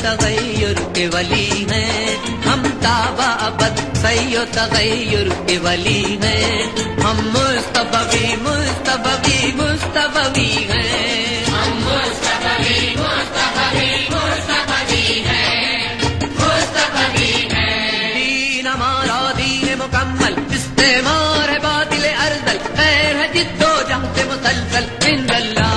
تغیر کے ولی ہیں، ہم تابع ابد سی و تغیر کے ولی ہیں، ہم مصطفی مصطفی مصطفی ہیں، ہم مصطفی مصطفی مصطفی ہیں، مصطفی ہیں۔ دین ہمارا دین مکمل، استعمار ہے باطل ارذل، خیر ہے جد و جہد مسلسل، عند اللہ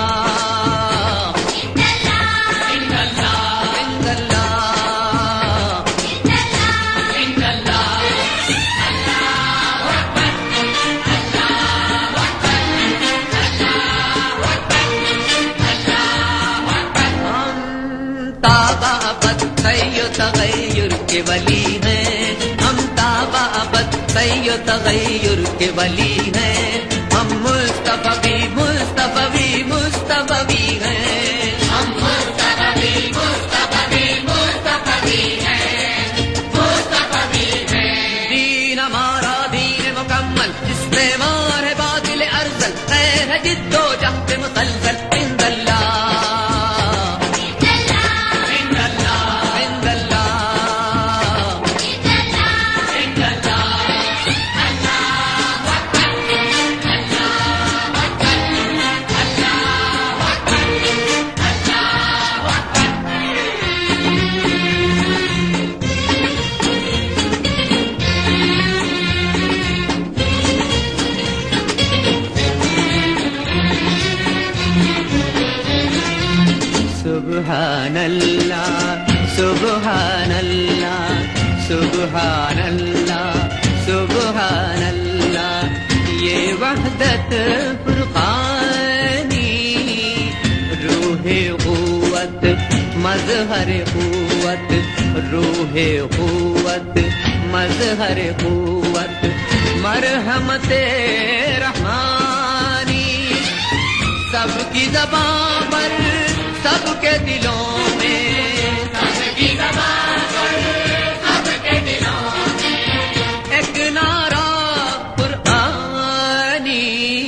تغیر کے ولی ہیں، ہم تابع ابد سی و تغیر کے ولی ہیں، ہم مصطفی مصطفی مصطفی ہیں، ہم مصطفی مصطفی مصطفی ہیں، مصطفی ہیں۔ دین ہمارا دین مکمل، استعمار ہے باطل ارذل، خیر ہے جد و جہد مسلسل، عند اللہ سبحان اللہ سبحان اللہ سبحان اللہ سبحان اللہ، یہ وحدت فرقانی، روح قوت مظہر قوت، روح قوت مظہر قوت، مرحمت رحمانی، سب کی زبان پر سب کے دلوں میں، سب کی زبان پر سب کے دلوں میں، ایک نعرہ قرآنی،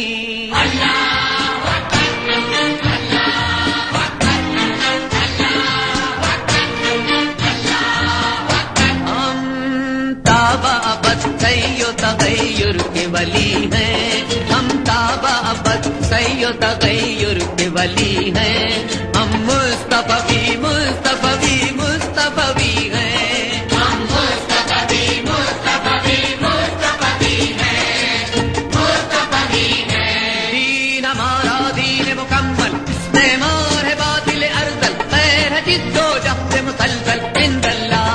اللہ اکبر اللہ اکبر اللہ اکبر اللہ اکبر۔ ہم تابع ابد سی و تغیر کے ولی ہیں، ہم تابع ابد سی و تغیر کے ولی ہیں، ہم مصطفی مصطفی مصطفی ہیں، ہم مصطفی مصطفی مصطفی ہیں، مصطفی ہیں۔ دین ہمارا دین مکمل، استعمار ہے باطل ارذل، خیر ہے جد و جہد مسلسل، عند اللہ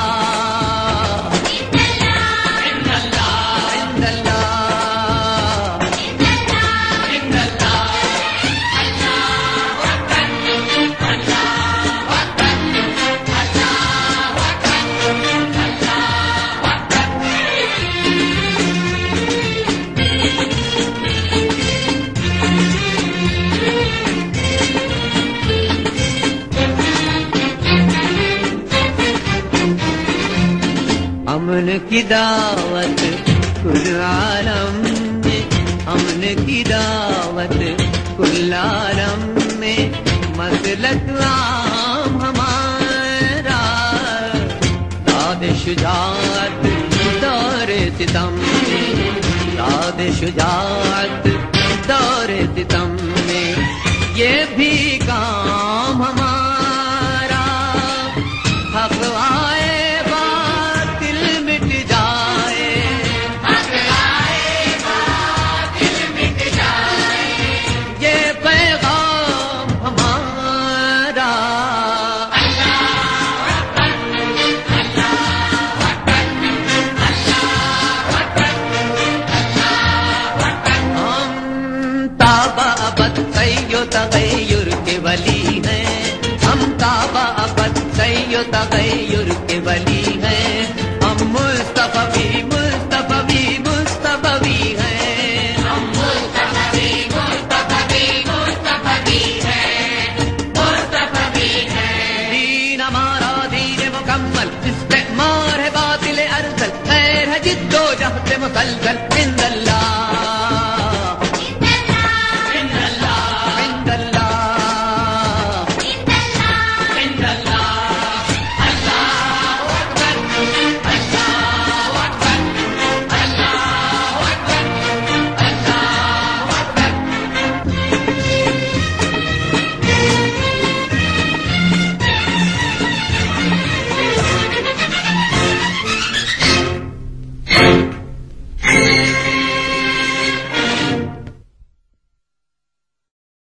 امن کی دعوت کل عالم میں، امن کی دعوت کل عالم میں، مسلک عام ہمارا، داد شجاعت دور ستم میں، داد شجاعت دور ستم میں، یہ بھی کام ہمارا، حق آئے تغیر کے ولی ہیں، ہم تابع ابد سی و تغیر کے ولی ہیں، ہم مصطفی مصطفی مصطفی ہیں، ہم مصطفی مصطفی مصطفی ہیں، مصطفی ہیں۔ دین ہمارا دین مکمل، استعمار ہے باطل ارذل، خیر ہے جد و جہد مسلسل، عند اللہ